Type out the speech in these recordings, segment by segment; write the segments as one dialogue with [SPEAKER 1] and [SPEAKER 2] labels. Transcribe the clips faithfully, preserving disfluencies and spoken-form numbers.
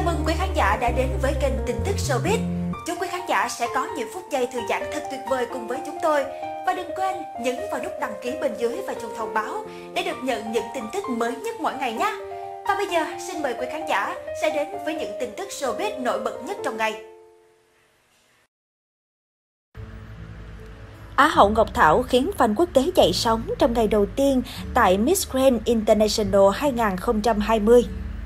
[SPEAKER 1] Chào mừng quý khán giả đã đến với kênh tin tức showbiz. Chúc quý khán giả sẽ có những phút giây thư giãn thật tuyệt vời cùng với chúng tôi. Và đừng quên nhấn vào nút đăng ký bên dưới và chuông thông báo để được nhận những tin tức mới nhất mỗi ngày nhé. Và bây giờ xin mời quý khán giả sẽ đến với những tin tức showbiz nổi bật nhất trong ngày. Á hậu Ngọc Thảo khiến fan quốc tế dậy sóng trong ngày đầu tiên tại Miss Grand International hai không hai không.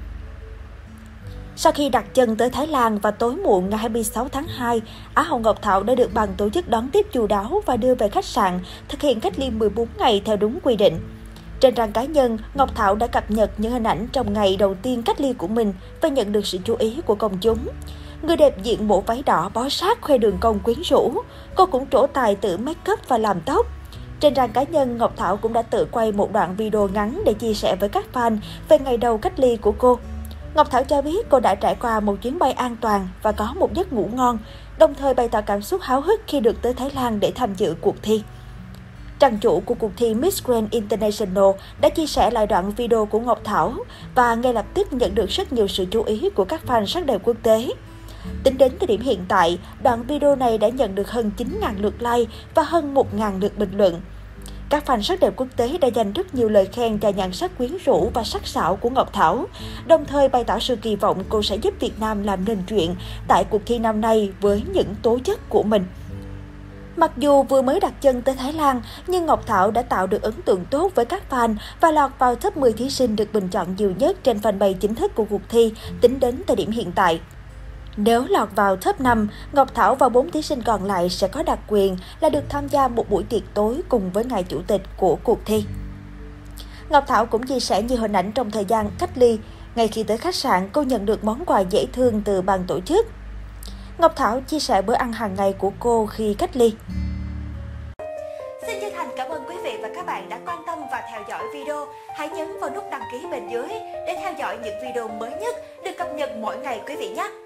[SPEAKER 1] Sau khi đặt chân tới Thái Lan vào tối muộn ngày hai mươi sáu tháng hai, Á hậu Ngọc Thảo đã được ban tổ chức đón tiếp chu đáo và đưa về khách sạn, thực hiện cách ly mười bốn ngày theo đúng quy định. Trên trang cá nhân, Ngọc Thảo đã cập nhật những hình ảnh trong ngày đầu tiên cách ly của mình và nhận được sự chú ý của công chúng. Người đẹp diện bộ váy đỏ bó sát khoe đường cong quyến rũ. Cô cũng trổ tài tự make up và làm tóc. Trên trang cá nhân, Ngọc Thảo cũng đã tự quay một đoạn video ngắn để chia sẻ với các fan về ngày đầu cách ly của cô. Ngọc Thảo cho biết cô đã trải qua một chuyến bay an toàn và có một giấc ngủ ngon, đồng thời bày tỏ cảm xúc háo hức khi được tới Thái Lan để tham dự cuộc thi. Trang chủ của cuộc thi Miss Grand International đã chia sẻ lại đoạn video của Ngọc Thảo và ngay lập tức nhận được rất nhiều sự chú ý của các fan sắc đẹp quốc tế. Tính đến thời điểm hiện tại, đoạn video này đã nhận được hơn chín nghìn lượt like và hơn một nghìn lượt bình luận. Các fan sắc đẹp quốc tế đã dành rất nhiều lời khen cho nhan sắc quyến rũ và sắc sảo của Ngọc Thảo, đồng thời bày tỏ sự kỳ vọng cô sẽ giúp Việt Nam làm nên chuyện tại cuộc thi năm nay với những tố chất của mình. Mặc dù vừa mới đặt chân tới Thái Lan, nhưng Ngọc Thảo đã tạo được ấn tượng tốt với các fan và lọt vào top mười thí sinh được bình chọn nhiều nhất trên fanpage chính thức của cuộc thi tính đến thời điểm hiện tại. Nếu lọt vào top năm, Ngọc Thảo và bốn thí sinh còn lại sẽ có đặc quyền là được tham gia một buổi tiệc tối cùng với ngài chủ tịch của cuộc thi. Ngọc Thảo cũng chia sẻ nhiều hình ảnh trong thời gian cách ly. Ngay khi tới khách sạn, cô nhận được món quà dễ thương từ ban tổ chức. Ngọc Thảo chia sẻ bữa ăn hàng ngày của cô khi cách ly. Xin chân thành cảm ơn quý vị và các bạn đã quan tâm và theo dõi video. Hãy nhấn vào nút đăng ký bên dưới để theo dõi những video mới nhất được cập nhật mỗi ngày quý vị nhé.